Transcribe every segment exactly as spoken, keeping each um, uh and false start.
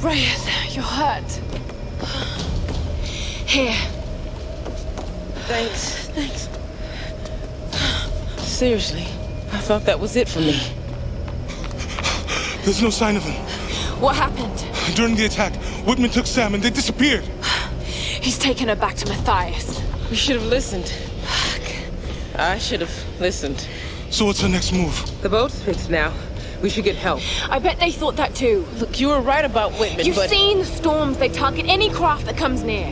Reyes, you're hurt. Here. Thanks, thanks. Seriously, I thought that was it for me. There's no sign of him. What happened? During the attack, Whitman took Sam and they disappeared. He's taken her back to Matthias. We should have listened. I should have listened. So what's the next move? The boat's fixed now. We should get help. I bet they thought that too. Look, you were right about Whitman, You've but... seen the storms. They target any craft that comes near.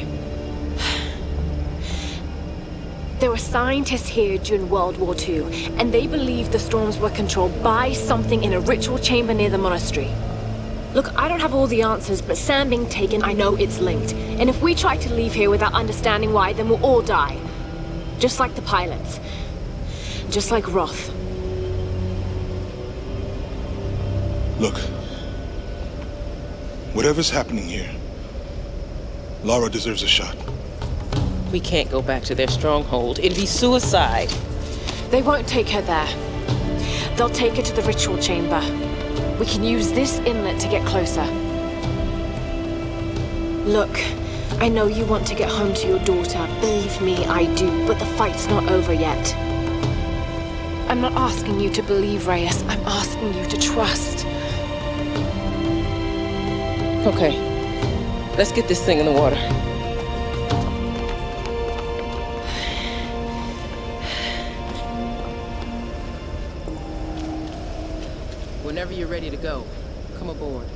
There were scientists here during World War Two, and they believed the storms were controlled by something in a ritual chamber near the monastery. Look, I don't have all the answers, but Sam being taken, I know it's linked. And if we try to leave here without understanding why, then we'll all die. Just like the pilots. Just like Roth. Look. Whatever's happening here, Lara deserves a shot. We can't go back to their stronghold. It'd be suicide. They won't take her there. They'll take her to the ritual chamber. We can use this inlet to get closer. Look, I know you want to get home to your daughter. Believe me, I do, but the fight's not over yet. I'm not asking you to believe, Reyes. I'm asking you to trust. Okay. Let's get this thing in the water. Whenever you're ready to go, come aboard.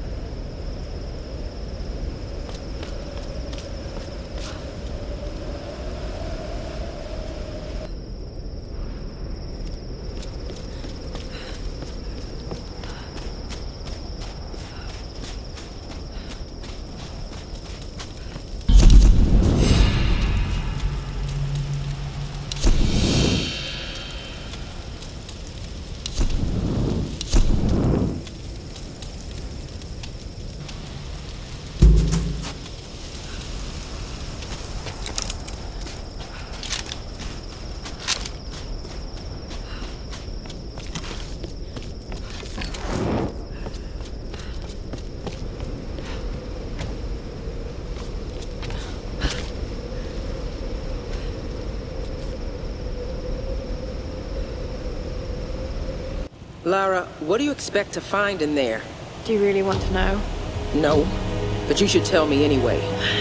Lara, what do you expect to find in there? Do you really want to know? No, but you should tell me anyway.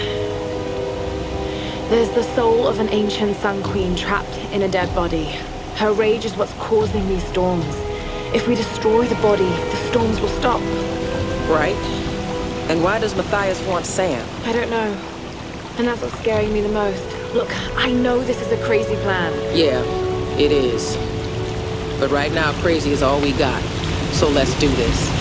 There's the soul of an ancient Sun Queen trapped in a dead body. Her rage is what's causing these storms. If we destroy the body, the storms will stop. Right. And why does Matthias want Sam? I don't know. And that's what's scaring me the most. Look, I know this is a crazy plan. Yeah, it is. But right now, crazy is all we got. So let's do this.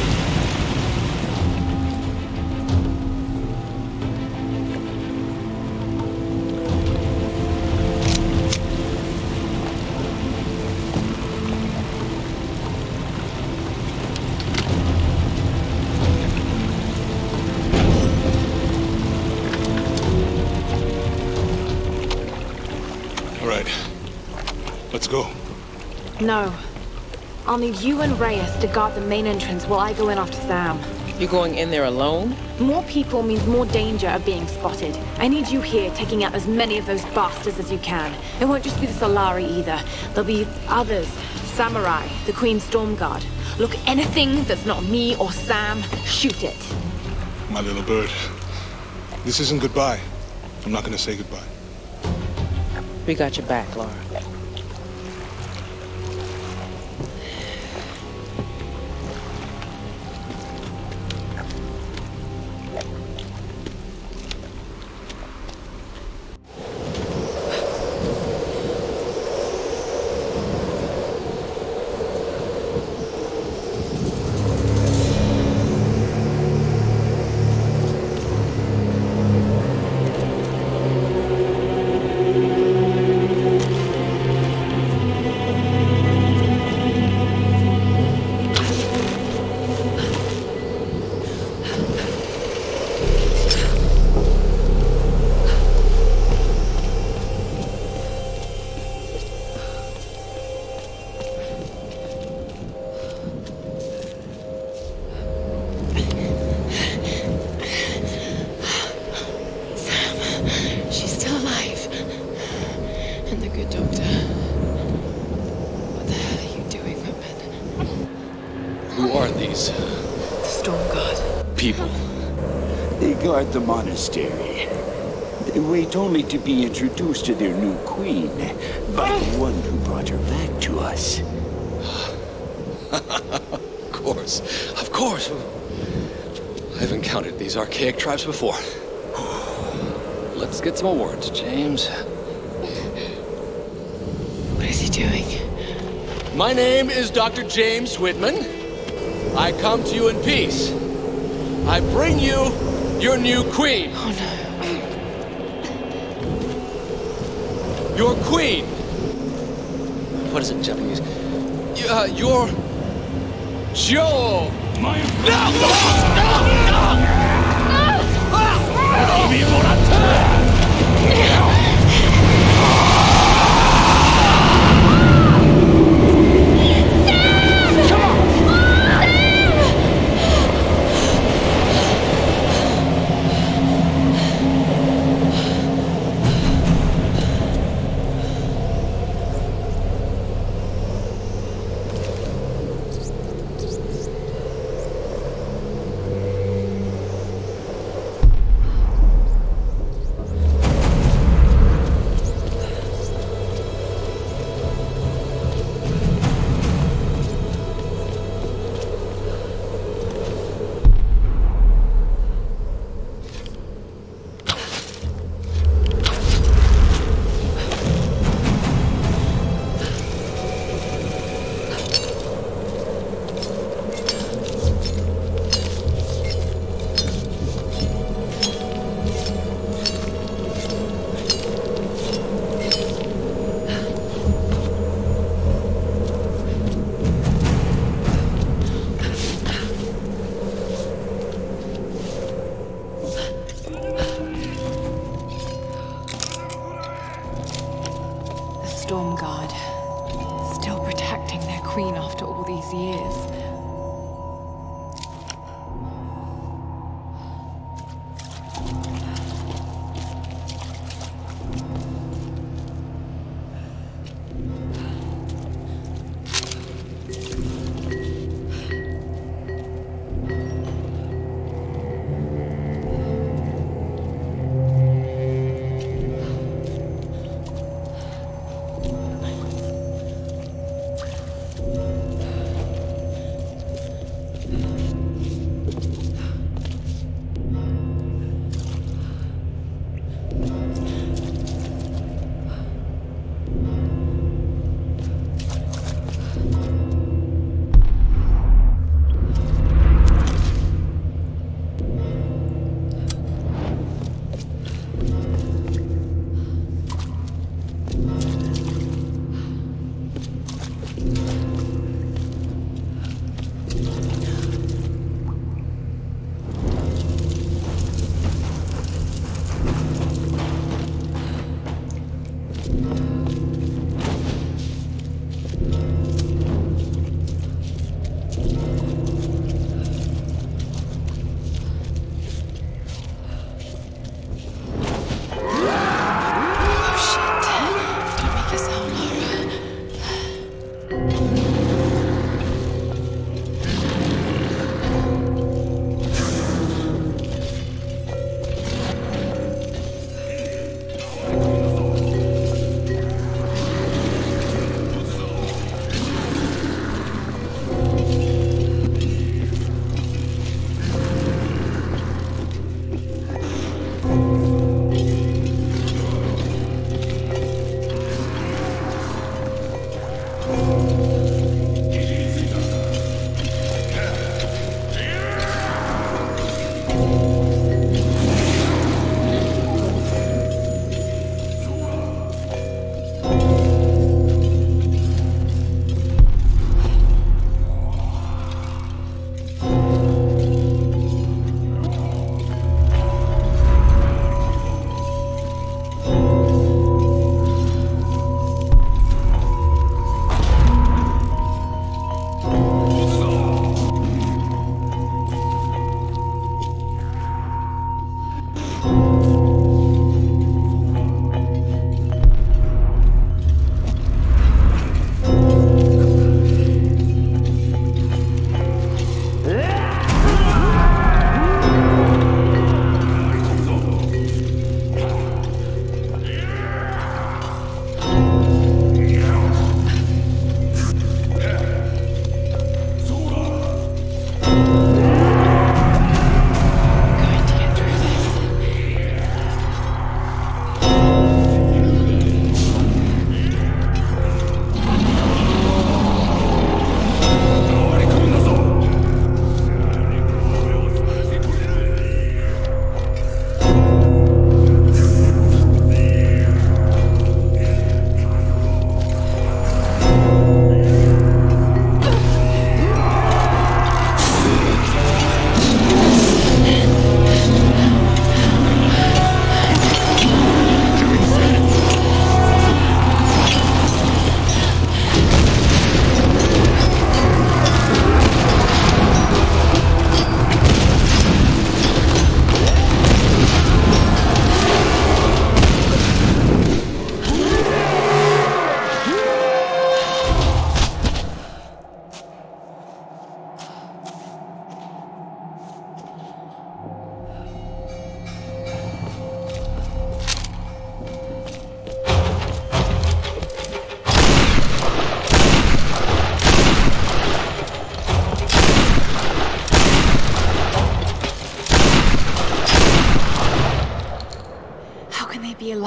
All right. Let's go. No. I'll need you and Reyes to guard the main entrance while I go in after Sam. You're going in there alone? More people means more danger of being spotted. I need you here taking out as many of those bastards as you can. It won't just be the Solari either. There'll be others. Samurai, the Queen's Storm Guard. Look, anything that's not me or Sam, shoot it. My little bird. This isn't goodbye. I'm not gonna say goodbye. We got your back, Lara. Storm Guard? People. They guard the monastery. They wait only to be introduced to their new queen by the one who brought her back to us. Of course. Of course. I've encountered these archaic tribes before. Let's get some awards, James. What is he doing? My name is Doctor James Whitman. I come to you in peace. I bring you your new queen. Oh no. Your queen. What is it in Japanese? Uh, your... Joe. My... No!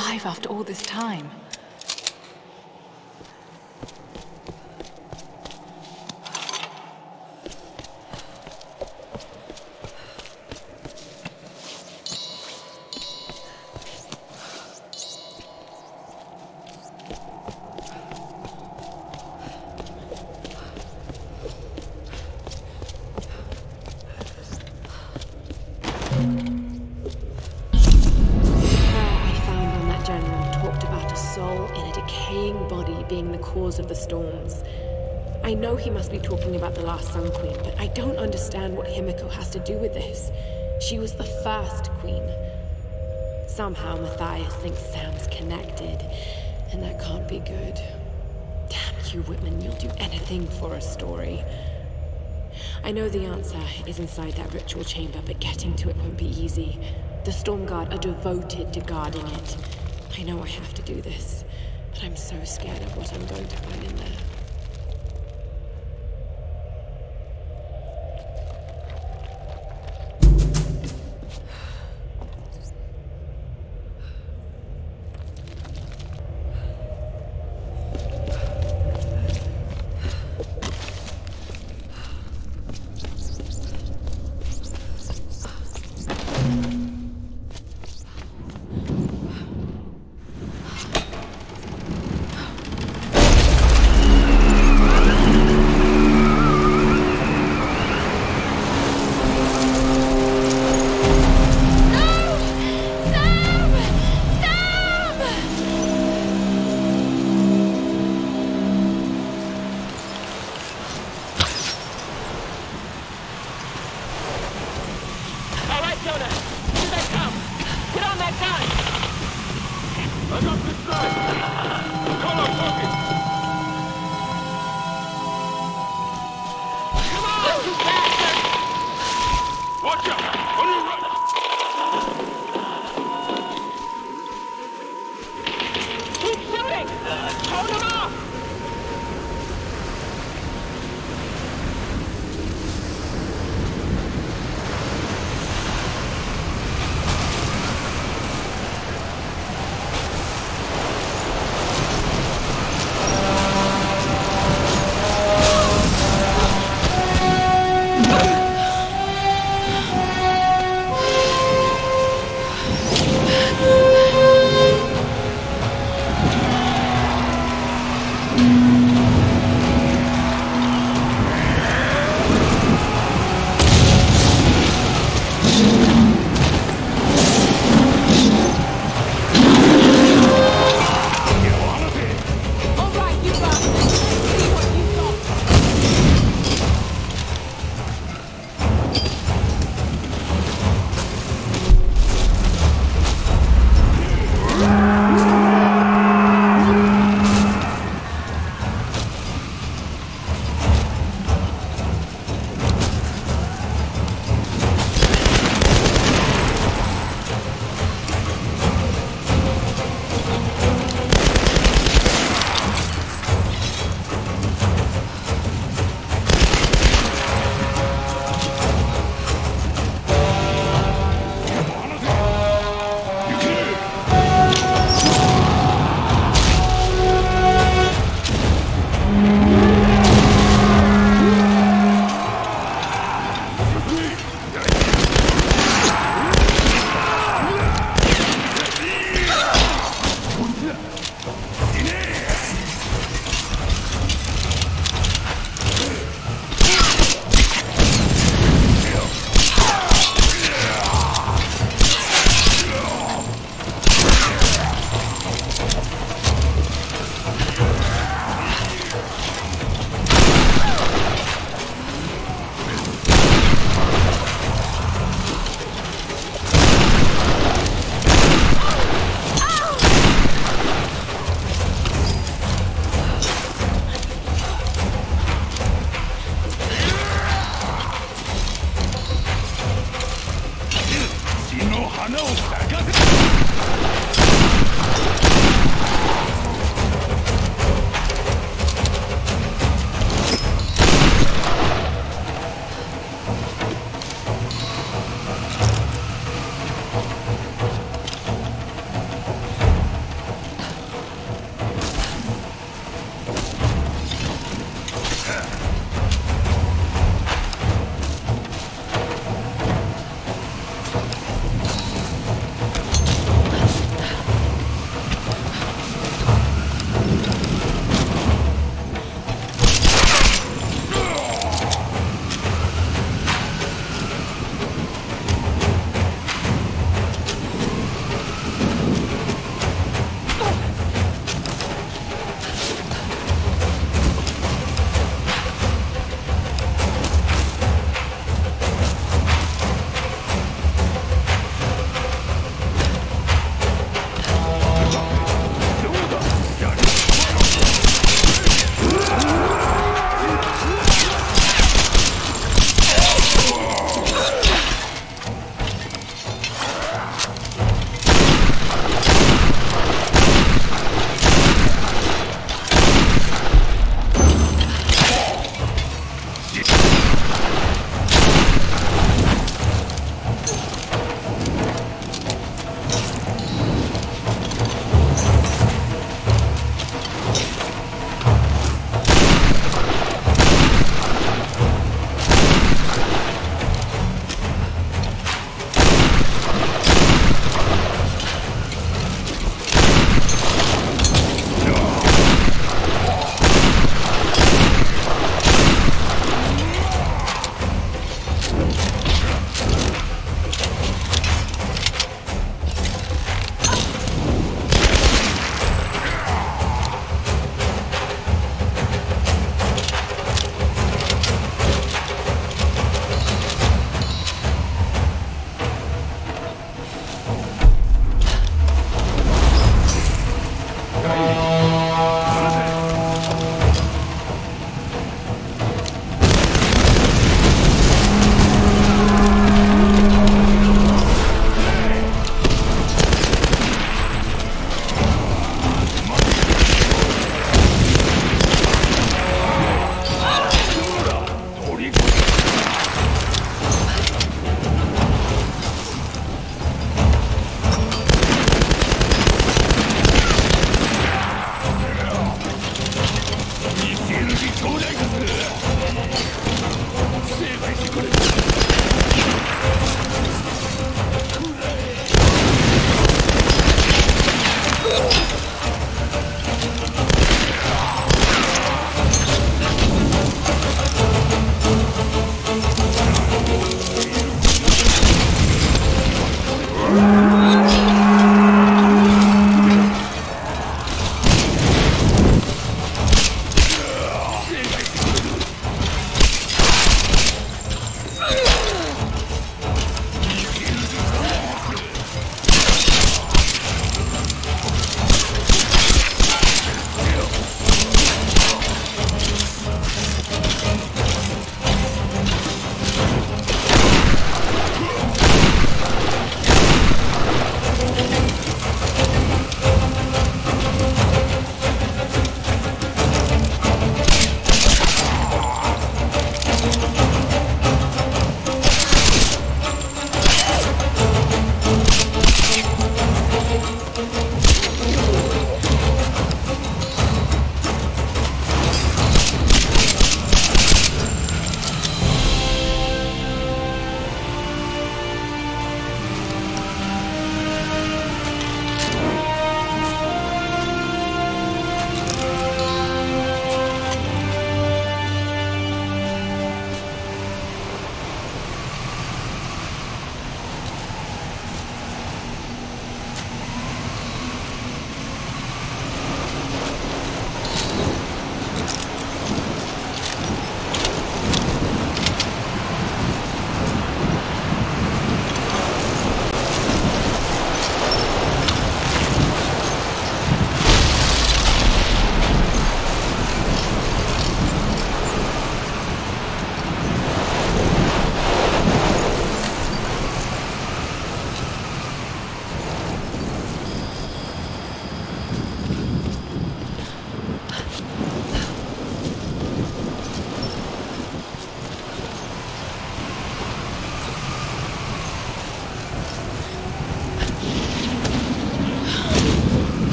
alive after all this time. Of the storms. I know he must be talking about the last Sun Queen, but I don't understand what Himiko has to do with this. She was the first queen. Somehow Matthias thinks Sam's connected, and that can't be good. Damn you, Whitman, you'll do anything for a story. I know the answer is inside that ritual chamber, but getting to it won't be easy. The Stormguard are devoted to guarding it. I know I have to do this. But I'm so scared of what I'm going to find in there.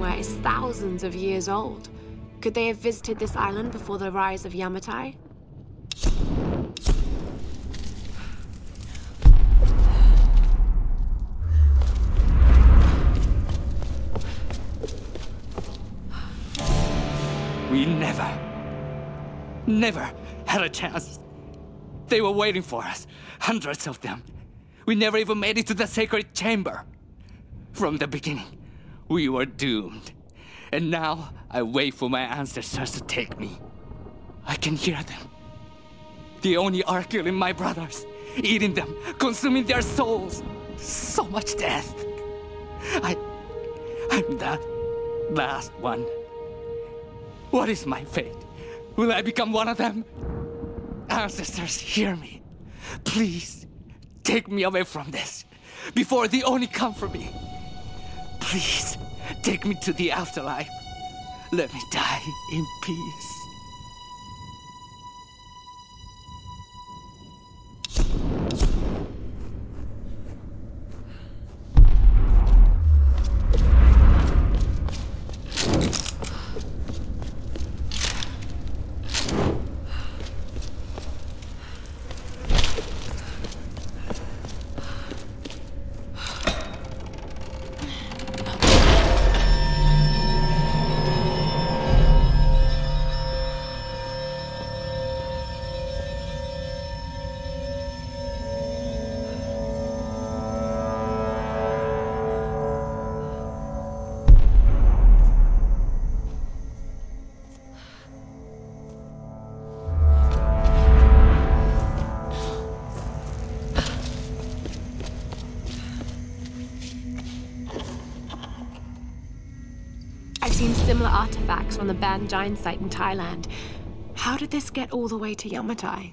somewhere is thousands of years old. Could they have visited this island before the rise of Yamatai? We never, never had a chance. They were waiting for us, hundreds of them. We never even made it to the sacred chamber. From the beginning, we were doomed. And now, I wait for my ancestors to take me. I can hear them. The Oni are killing my brothers, eating them, consuming their souls. So much death. I... I'm that last one. What is my fate? Will I become one of them? Ancestors, hear me. Please, take me away from this, before the Oni come for me. Please, take me to the afterlife. Let me die in peace. Similar artifacts from the Ban Giant site in Thailand. How did this get all the way to Yamatai?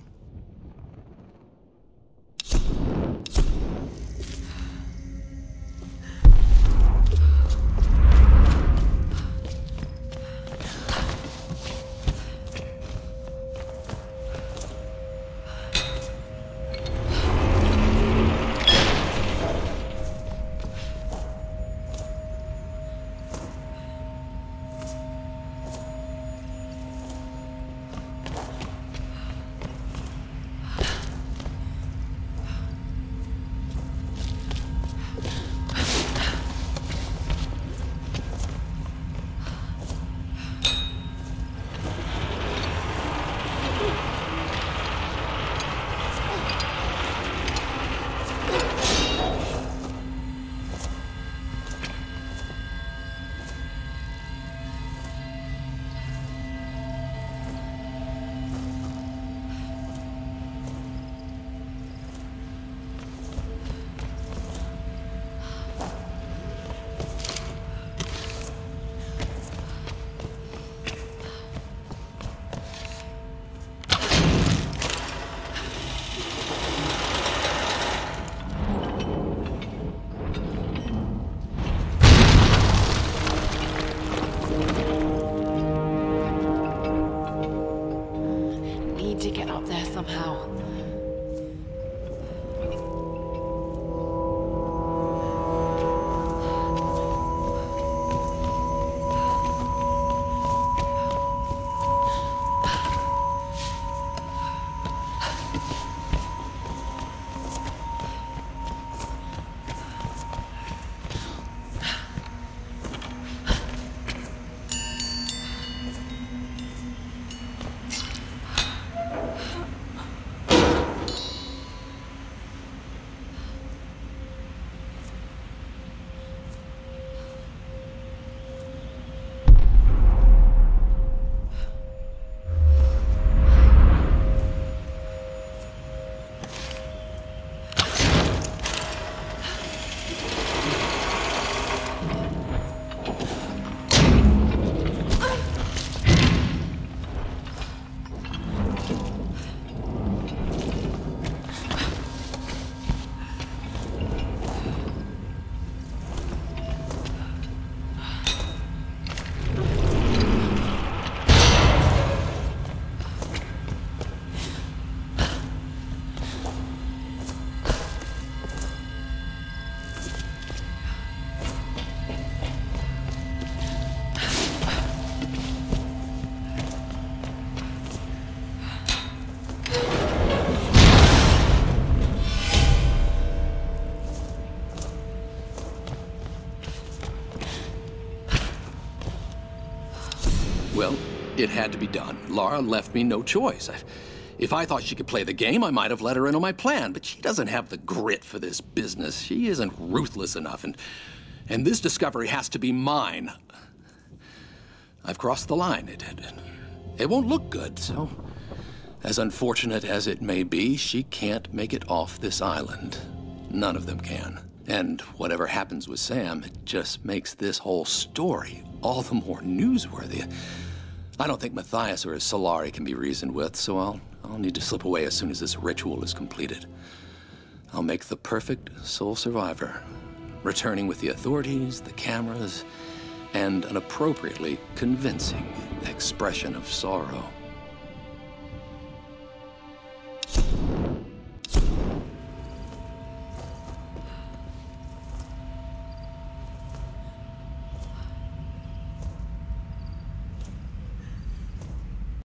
It had to be done. Lara left me no choice. I, if I thought she could play the game, I might have let her in on my plan, but she doesn't have the grit for this business. She isn't ruthless enough, and, and this discovery has to be mine. I've crossed the line. It, it, it won't look good, so as unfortunate as it may be, she can't make it off this island. None of them can. And whatever happens with Sam, it just makes this whole story all the more newsworthy. I don't think Matthias or his Solari can be reasoned with, so I'll, I'll need to slip away as soon as this ritual is completed. I'll make the perfect sole survivor, returning with the authorities, the cameras, and an appropriately convincing expression of sorrow.